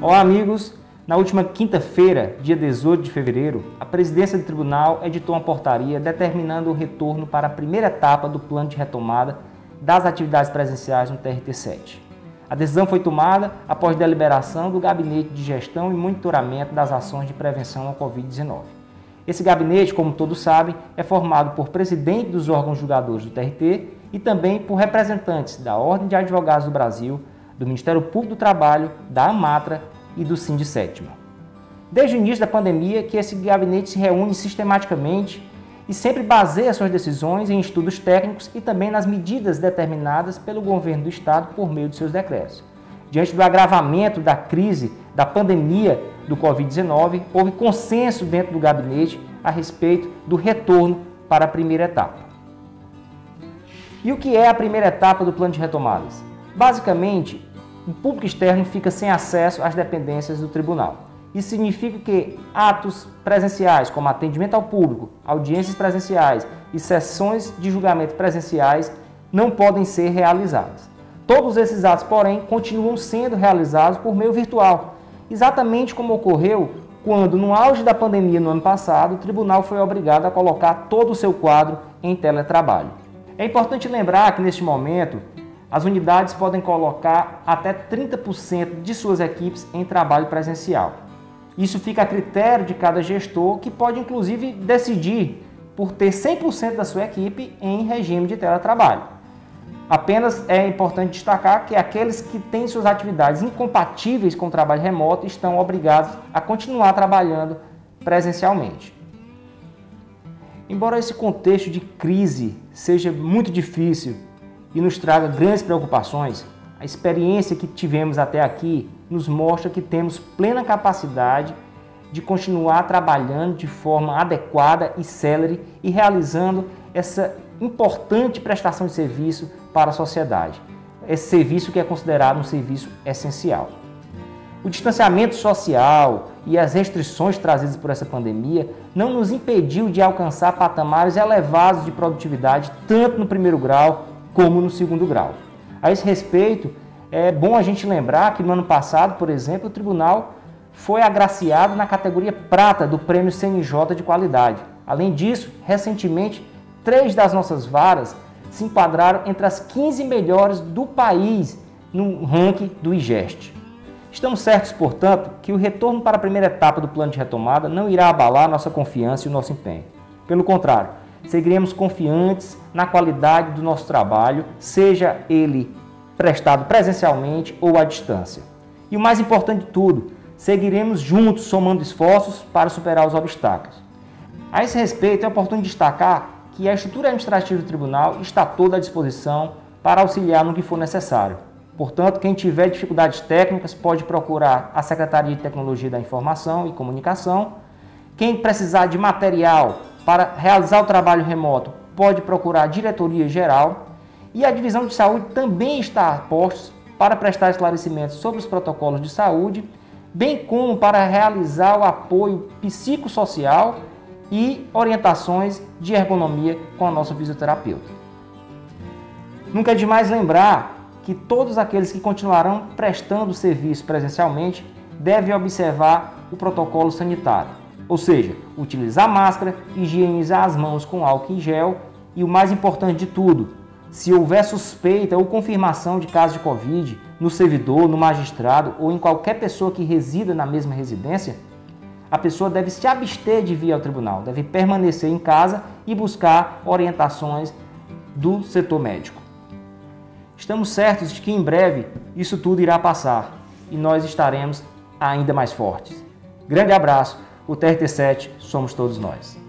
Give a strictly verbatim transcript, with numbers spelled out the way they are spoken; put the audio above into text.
Olá, amigos! Na última quinta-feira, dia dezoito de fevereiro, a presidência do tribunal editou uma portaria determinando o retorno para a primeira etapa do plano de retomada das atividades presenciais no T R T sete. A decisão foi tomada após deliberação do Gabinete de Gestão e Monitoramento das Ações de Prevenção ao Covid dezenove. Esse gabinete, como todos sabem, é formado por presidente dos órgãos julgadores do T R T e também por representantes da Ordem de Advogados do Brasil, do Ministério Público do Trabalho, da AMATRA e do Sindicétima. Desde o início da pandemia que esse gabinete se reúne sistematicamente e sempre baseia suas decisões em estudos técnicos e também nas medidas determinadas pelo governo do Estado por meio de seus decretos. Diante do agravamento da crise da pandemia do Covid dezenove, houve consenso dentro do gabinete a respeito do retorno para a primeira etapa. E o que é a primeira etapa do plano de retomadas? Basicamente, o público externo fica sem acesso às dependências do tribunal. Isso significa que atos presenciais, como atendimento ao público, audiências presenciais e sessões de julgamento presenciais, não podem ser realizados. Todos esses atos, porém, continuam sendo realizados por meio virtual, exatamente como ocorreu quando, no auge da pandemia no ano passado, o tribunal foi obrigado a colocar todo o seu quadro em teletrabalho. É importante lembrar que, neste momento, as unidades podem colocar até trinta por cento de suas equipes em trabalho presencial. Isso fica a critério de cada gestor, que pode inclusive decidir por ter cem por cento da sua equipe em regime de teletrabalho. Apenas é importante destacar que aqueles que têm suas atividades incompatíveis com o trabalho remoto estão obrigados a continuar trabalhando presencialmente. Embora esse contexto de crise seja muito difícil e nos traga grandes preocupações, a experiência que tivemos até aqui nos mostra que temos plena capacidade de continuar trabalhando de forma adequada e célere e realizando essa importante prestação de serviço para a sociedade. Esse serviço que é considerado um serviço essencial. O distanciamento social e as restrições trazidas por essa pandemia não nos impediu de alcançar patamares elevados de produtividade, tanto no primeiro grau como no segundo grau. A esse respeito, é bom a gente lembrar que no ano passado, por exemplo, o tribunal foi agraciado na categoria prata do Prêmio C N J de qualidade. Além disso, recentemente, três das nossas varas se enquadraram entre as quinze melhores do país no ranking do I G E S T. Estamos certos, portanto, que o retorno para a primeira etapa do plano de retomada não irá abalar nossa confiança e o nosso empenho. Pelo contrário, seguiremos confiantes na qualidade do nosso trabalho, seja ele prestado presencialmente ou à distância. E o mais importante de tudo, seguiremos juntos somando esforços para superar os obstáculos. A esse respeito, é oportuno destacar que a estrutura administrativa do tribunal está toda à disposição para auxiliar no que for necessário. Portanto, quem tiver dificuldades técnicas pode procurar a Secretaria de Tecnologia da Informação e Comunicação. Quem precisar de material para realizar o trabalho remoto pode procurar a Diretoria Geral. E a Divisão de Saúde também está a postos para prestar esclarecimentos sobre os protocolos de saúde, bem como para realizar o apoio psicossocial e orientações de ergonomia com a nossa fisioterapeuta. Nunca é demais lembrar que todos aqueles que continuarão prestando serviço presencialmente devem observar o protocolo sanitário, ou seja, utilizar máscara, higienizar as mãos com álcool em gel e, o mais importante de tudo, se houver suspeita ou confirmação de caso de Covid no servidor, no magistrado ou em qualquer pessoa que resida na mesma residência, a pessoa deve se abster de vir ao tribunal, deve permanecer em casa e buscar orientações do setor médico. Estamos certos de que em breve isso tudo irá passar e nós estaremos ainda mais fortes. Grande abraço, o T R T sete somos todos nós.